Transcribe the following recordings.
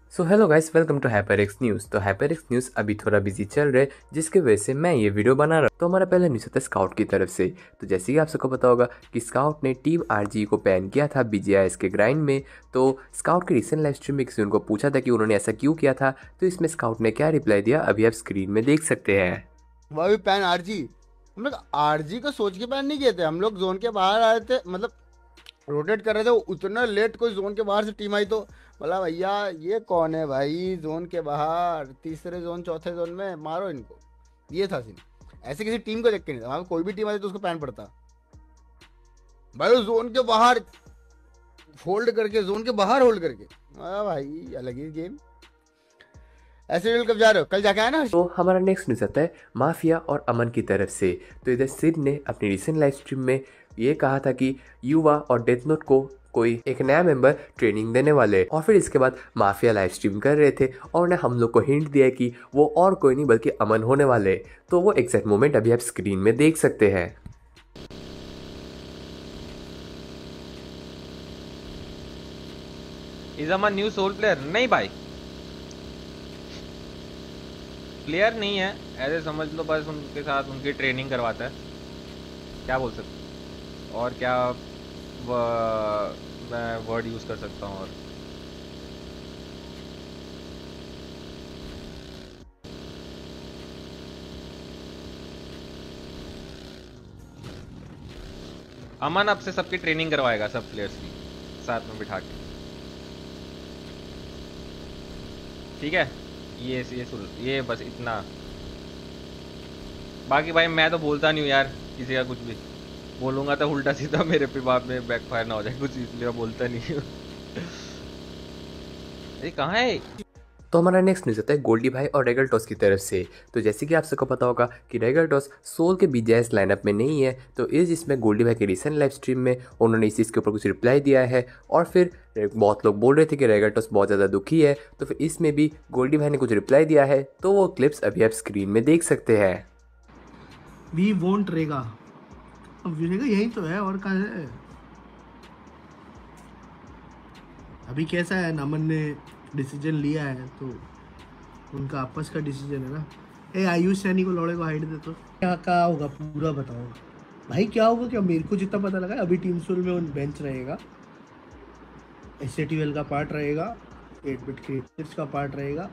So hello guys, welcome to HyperX news. तो HyperX news अभी थोड़ा बिजी चल रहा है, जिसकी वजह से मैं ये वीडियो बना रहा हूँ। तो हमारा पहला न्यूज़ आता है स्काउट की तरफ से। तो जैसे कि आप सबको पता होगा कि स्काउट ने टीम RG को बैन किया था BGIS के ग्राइंड में। तो स्काउट की रिसेंट लाइव स्ट्रीम में किसी उनको पूछा था कि उन्होंने ऐसा क्यों किया था, तो इसमें स्काउट ने क्या रिप्लाई दिया अभी आप स्क्रीन में देख सकते हैं। वही पैन आरजी, हम लोग आरजी को सोच के पैन नहीं किए थे। हम लोग जोन के बाहर आए थे, मतलब रोटेट कर रहे थे। उतना लेट कोई जोन के बाहर से टीम आई तो बोला भैया ये कौन है भाई, जोन के बाहर तीसरे जोन चौथे जोन में मारो इनको। ये था सीन। ऐसे किसी टीम को देख के नहीं था, वहाँ कोई भी टीम आती तो उसको पैन पड़ता भाई। उस जोन के बाहर होल्ड करके, जोन के बाहर होल्ड करके, भाई अलग ही गेम। ऐसे कब जा रहे हो? कल जाके आए ना। तो हमारा नेक्स्ट न्यूज़ आता है माफिया और अमन की तरफ से। तो इधर सिड ने अपनी रिसेंट लाइव स्ट्रीम में ये कहा था कि युवा और डेथ नोट को कोई एक नया मेंबर ट्रेनिंग देने वाले, और फिर इसके बाद माफिया लाइव स्ट्रीम कर रहे थे और उन्हें हम लोग को हिंट दिया कि वो और कोई नहीं बल्कि अमन होने वाले। तो वो एग्जैक्ट मोमेंट अभी आप स्क्रीन में देख सकते हैं। Is Aman new Soul player? नहीं भाई, प्लेयर नहीं है, ऐसे समझ लो, बस उनके साथ उनकी ट्रेनिंग करवाता है। क्या बोल सकते और क्या मैं वर्ड यूज कर सकता हूँ। और अमन अब से सबकी ट्रेनिंग करवाएगा, सब प्लेयर्स की साथ में बिठा के। ठीक है, ये बस इतना। बाकी भाई मैं तो बोलता नहीं हूँ यार, किसी का कुछ भी बोलूंगा तो उल्टा सीधा मेरे पे बाद में बैकफायर ना हो जाए कुछ, इसलिए बोलता नहीं हूँ। ये कहाँ है? तो हमारा नेक्स्ट न्यूज़ आता है गोल्डी भाई और रेगल टॉस की तरफ से। तो जैसे कि आप सबको पता होगा कि रेगल टॉस सोल के BGIS लाइनअप में नहीं है। तो इसमें गोल्डी भाई के रिसेंट लाइव स्ट्रीम में उन्होंने इस चीज़ के ऊपर कुछ रिप्लाई दिया है, और फिर बहुत लोग बोल रहे थे कि रेगल टॉस बहुत ज़्यादा दुखी है। तो फिर इसमें भी गोल्डी भाई ने कुछ रिप्लाई दिया है, तो वो क्लिप्स अभी आप स्क्रीन में देख सकते हैं। वी वोंट रेगा, अब रेगा यही तो है, और कहाँ है? अभी कैसा है, नमन ने डिसीजन लिया है तो उनका आपस का डिसीजन है ना। ए आयुष सैनी को लौड़े को हाइट दे तो क्या होगा पूरा बताओ भाई। क्या होगा, क्या मेरे को जितना पता लगा अभी टीम सोल में उन बेंच रहेगा, SATL का पार्ट रहेगा, 8-bit क्रिएटर्स का पार्ट रहेगा,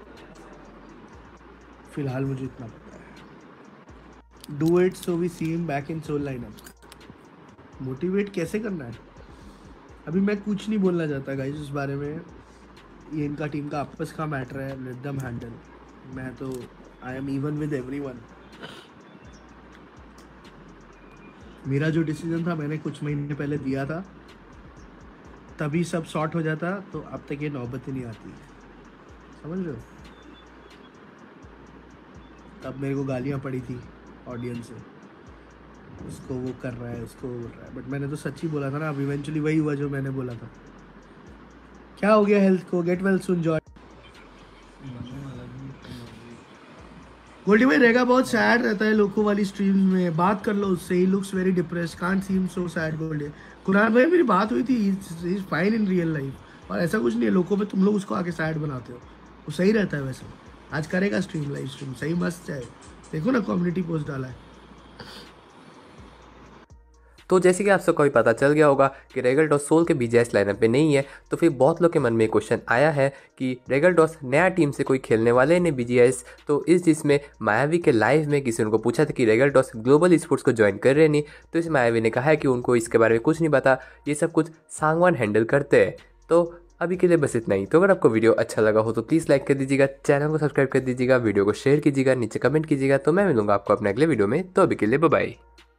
फिलहाल मुझे इतना पता है। Do it so we see him back in Soul lineup. Motivate कैसे करना है अभी मैं कुछ नहीं बोलना चाहता गाइस उस बारे में। ये इनका टीम का आपस का मैटर है, लेट देम हैंडल। मैं तो I am even with everyone. मेरा जो डिसीजन था मैंने कुछ महीने पहले दिया था, तभी सब सॉर्ट हो जाता, तो अब तक ये नौबत ही नहीं आती, समझ रहे हो। तब मेरे को गालियाँ पड़ी थी ऑडियंस से, उसको वो कर रहा है, उसको वो बोल रहा है, बट मैंने तो सच ही बोला था ना। अब इवेंचुअली वही हुआ जो मैंने बोला था। क्या हो गया हेल्थ को? Get well soon Joy. Goldy भाई रहेगा बहुत सैड रहता है लोगों वाली स्ट्रीम्स में, बात कर लो उससे। He looks very depressed, can't see him so sad. Goldy कुरान भाई मेरी बात हुई थी, he is fine in real life, और ऐसा कुछ नहीं है लोगों पे तुम लोग उसको आके सैड बनाते हो, वो सही रहता है वैसे। आज करेगा स्ट्रीम, लाइव स्ट्रीम सही मस्त है, देखो ना कम्युनिटी पोस्ट डाला है। तो जैसे कि आप सबको भी पता चल गया होगा कि रेगल टॉस सोल के BGIS लाइनअप में नहीं है। तो फिर बहुत लोग के मन में क्वेश्चन आया है कि रेगल टॉस नया टीम से कोई खेलने वाले ने BGIS। तो इस जिसमें मायावी के लाइव में किसी उनको पूछा था कि रेगल टॉस ग्लोबल स्पोर्ट्स को ज्वाइन कर रहे नहीं, तो इस मायावी ने कहा है कि उनको इसके बारे में कुछ नहीं पता, ये सब कुछ सांगवान हैंडल करते हैं। तो अभी के लिए बस इतना ही। तो अगर आपको वीडियो अच्छा लगा हो तो प्लीज़ लाइक कर दीजिएगा, चैनल को सब्सक्राइब कर दीजिएगा, वीडियो को शेयर कीजिएगा, नीचे कमेंट कीजिएगा। तो मैं मिलूंगा आपको अपने अगले वीडियो में। तो अभी के लिए बाय बाय।